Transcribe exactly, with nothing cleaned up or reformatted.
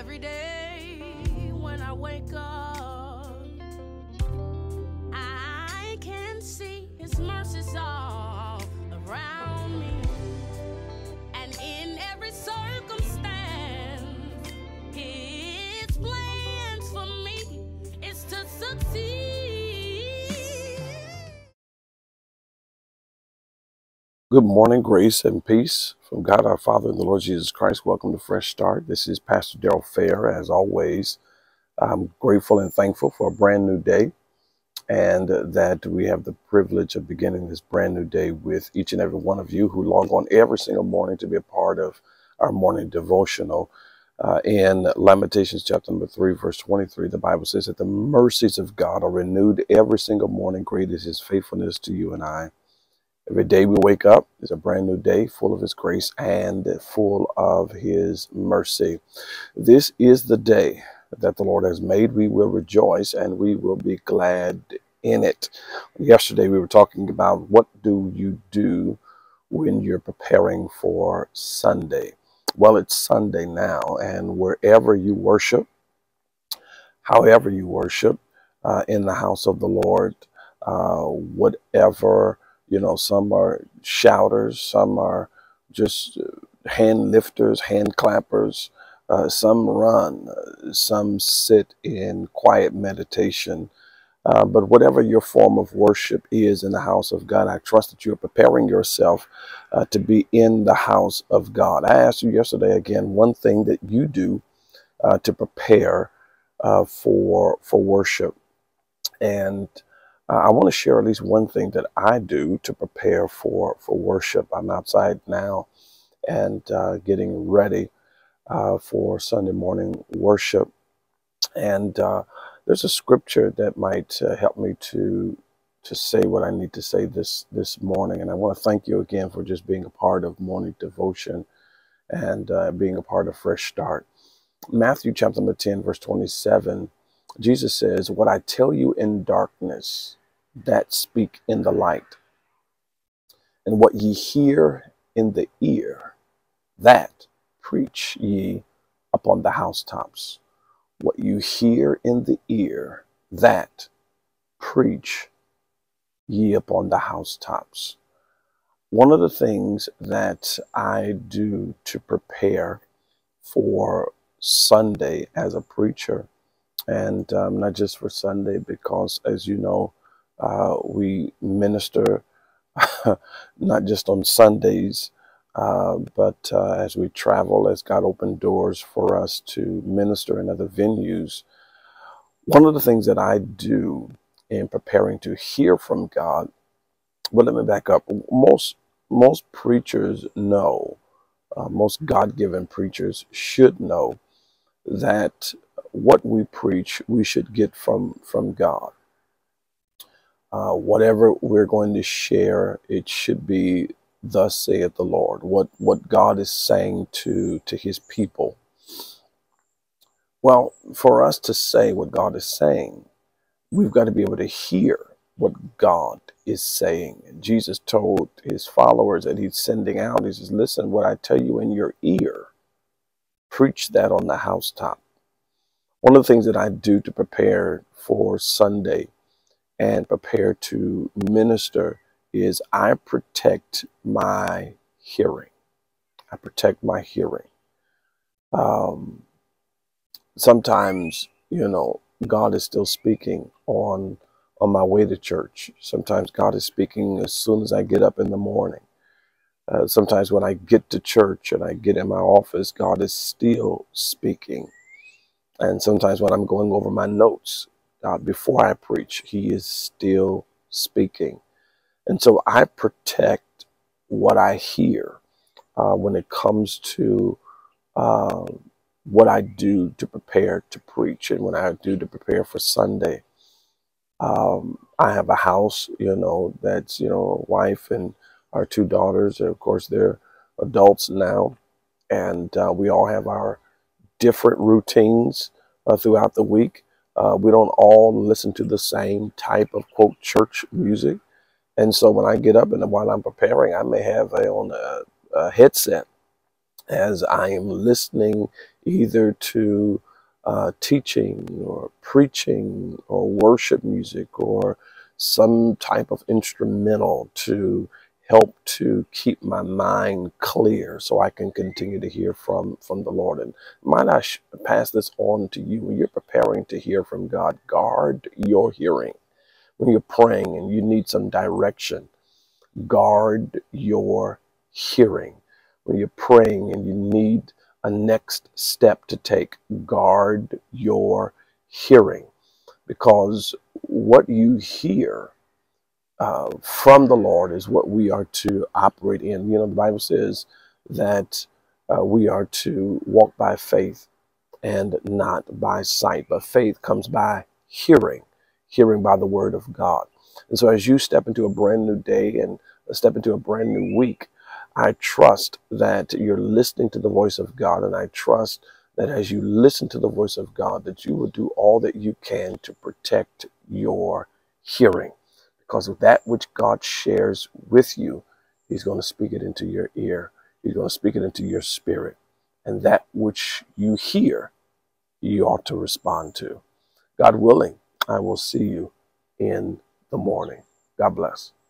Every day when I wake up, I can see His mercies all around me. And in every circumstance, His plans for me is to succeed. Good morning, grace and peace from God our Father and the Lord Jesus Christ. Welcome to Fresh Start. This is Pastor Daryl Fair. As always, I'm grateful and thankful for a brand new day, and uh, that we have the privilege of beginning this brand new day with each and every one of you who log on every single morning to be a part of our morning devotional. Uh, in Lamentations chapter number three, verse twenty-three, the Bible says that the mercies of God are renewed every single morning. Great is His faithfulness to you and I. Every day we wake up is a brand new day, full of His grace and full of His mercy. This is the day that the Lord has made. We will rejoice and we will be glad in it. Yesterday we were talking about what do you do when you're preparing for Sunday. Well, it's Sunday now, and wherever you worship, however you worship, uh, in the house of the Lord, uh, whatever. You know, some are shouters, some are just hand lifters, hand clappers, uh, some run, uh, some sit in quiet meditation. Uh, but whatever your form of worship is in the house of God, I trust that you're preparing yourself uh, to be in the house of God. I asked you yesterday again, one thing that you do uh, to prepare uh, for for worship. And Uh, I want to share at least one thing that I do to prepare for, for worship. I'm outside now and uh, getting ready uh, for Sunday morning worship. And uh, there's a scripture that might uh, help me to to say what I need to say this, this morning. And I want to thank you again for just being a part of morning devotion and uh, being a part of Fresh Start. Matthew chapter number ten, verse twenty-seven, Jesus says, "What I tell you in darkness, that speak in the light, and what ye hear in the ear, that preach ye upon the housetops." What you hear in the ear, that preach ye upon the housetops. One of the things that I do to prepare for Sunday as a preacher, and um, not just for Sunday, because as you know, uh, we minister not just on Sundays, uh, but uh, as we travel, as God opened doors for us to minister in other venues. One of the things that I do in preparing to hear from God, well, let me back up. Most, most preachers know, uh, most God-given preachers should know that what we preach, we should get from, from God. Uh, whatever we're going to share, it should be thus saith the Lord, what, what God is saying to, to His people. Well, for us to say what God is saying, we've got to be able to hear what God is saying. And Jesus told His followers that He's sending out, He says, listen, what I tell you in your ear, preach that on the housetop. One of the things that I do to prepare for Sunday and prepare to minister is I protect my hearing. I protect my hearing. Um, sometimes, you know, God is still speaking on, on my way to church. Sometimes God is speaking as soon as I get up in the morning. Uh, sometimes when I get to church and I get in my office, God is still speaking. And sometimes when I'm going over my notes, Uh, before I preach, He is still speaking. And so I protect what I hear uh, when it comes to uh, what I do to prepare to preach and when I do to prepare for Sunday. Um, I have a house, you know, that's, you know, a wife and our two daughters. And of course, they're adults now. And uh, we all have our different routines uh, throughout the week. Uh, we don't all listen to the same type of, quote, church music. And so when I get up and while I'm preparing, I may have a, on a, a headset as I am listening either to uh, teaching or preaching or worship music or some type of instrumental to help to keep my mind clear so I can continue to hear from, from the Lord. And might I sh- pass this on to you when you're preparing to hear from God, guard your hearing. When you're praying and you need some direction, guard your hearing. When you're praying and you need a next step to take, guard your hearing, because what you hear uh, from the Lord is what we are to operate in. You know, the Bible says that uh, we are to walk by faith and not by sight, but faith comes by hearing, hearing by the word of God. And so as you step into a brand new day and step into a brand new week, I trust that you're listening to the voice of God, and I trust that as you listen to the voice of God, that you will do all that you can to protect your hearing, because of that which God shares with you, he's going to speak it into your ear. He's going to speak it into your spirit. And that which you hear, you ought to respond to. God willing, I will see you in the morning. God bless.